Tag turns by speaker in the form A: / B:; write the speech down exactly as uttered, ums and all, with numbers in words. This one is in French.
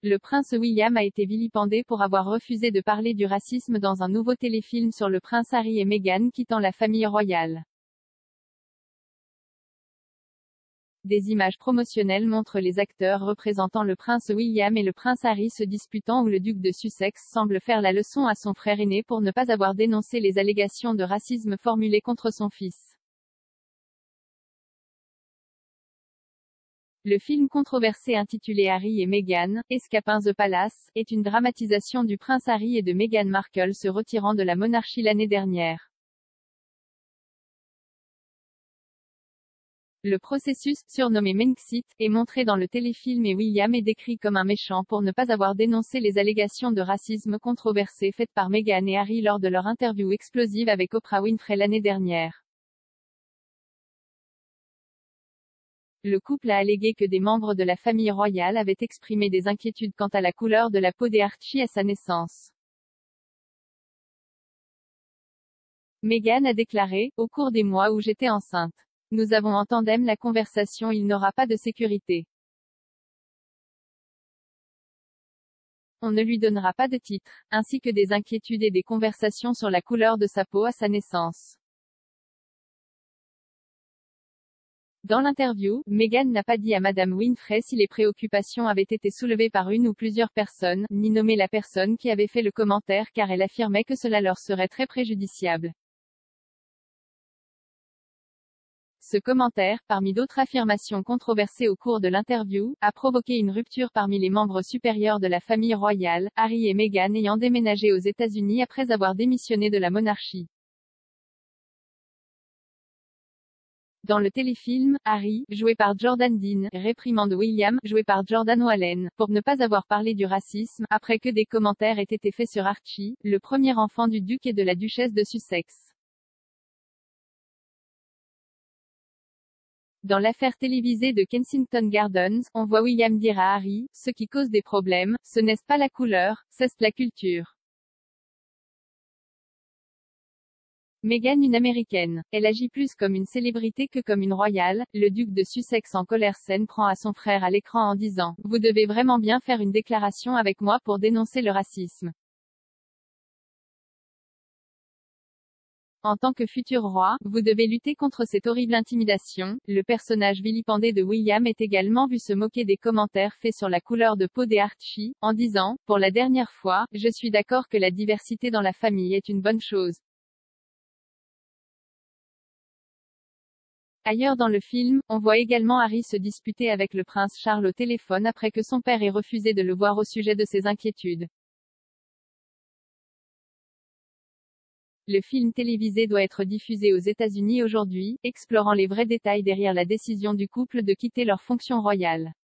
A: Le prince William a été vilipendé pour avoir refusé de parler du racisme dans un nouveau téléfilm sur le prince Harry et Meghan quittant la famille royale. Des images promotionnelles montrent les acteurs représentant le prince William et le prince Harry se disputant où le duc de Sussex semble faire la leçon à son frère aîné pour ne pas avoir dénoncé les allégations de racisme formulées contre son fils. Le film controversé intitulé Harry et Meghan, Escape in the Palace, est une dramatisation du prince Harry et de Meghan Markle se retirant de la monarchie l'année dernière. Le processus, surnommé Menxit, est montré dans le téléfilm et William est décrit comme un méchant pour ne pas avoir dénoncé les allégations de racisme controversées faites par Meghan et Harry lors de leur interview explosive avec Oprah Winfrey l'année dernière. Le couple a allégué que des membres de la famille royale avaient exprimé des inquiétudes quant à la couleur de la peau d'Archie à sa naissance. Meghan a déclaré, au cours des mois où j'étais enceinte. Nous avons en tandem la conversation, il n'aura pas de sécurité. On ne lui donnera pas de titre, ainsi que des inquiétudes et des conversations sur la couleur de sa peau à sa naissance. Dans l'interview, Meghan n'a pas dit à Madame Winfrey si les préoccupations avaient été soulevées par une ou plusieurs personnes, ni nommé la personne qui avait fait le commentaire car elle affirmait que cela leur serait très préjudiciable. Ce commentaire, parmi d'autres affirmations controversées au cours de l'interview, a provoqué une rupture parmi les membres supérieurs de la famille royale, Harry et Meghan ayant déménagé aux États-Unis après avoir démissionné de la monarchie. Dans le téléfilm, Harry, joué par Jordan Dean, réprimande William, joué par Jordan Wallen, pour ne pas avoir parlé du racisme, après que des commentaires aient été faits sur Archie, le premier enfant du duc et de la duchesse de Sussex. Dans l'affaire télévisée de Kensington Gardens, on voit William dire à Harry, ce qui cause des problèmes, ce n'est pas la couleur, c'est la culture. Meghan, une américaine. Elle agit plus comme une célébrité que comme une royale. Le duc de Sussex en colère s'en prend à son frère à l'écran en disant « Vous devez vraiment bien faire une déclaration avec moi pour dénoncer le racisme. » En tant que futur roi, vous devez lutter contre cette horrible intimidation. Le personnage vilipendé de William est également vu se moquer des commentaires faits sur la couleur de peau d'Archie, en disant « Pour la dernière fois, je suis d'accord que la diversité dans la famille est une bonne chose. » Ailleurs dans le film, on voit également Harry se disputer avec le prince Charles au téléphone après que son père ait refusé de le voir au sujet de ses inquiétudes. Le film télévisé doit être diffusé aux États-Unis aujourd'hui, explorant les vrais détails derrière la décision du couple de quitter leur fonction royale.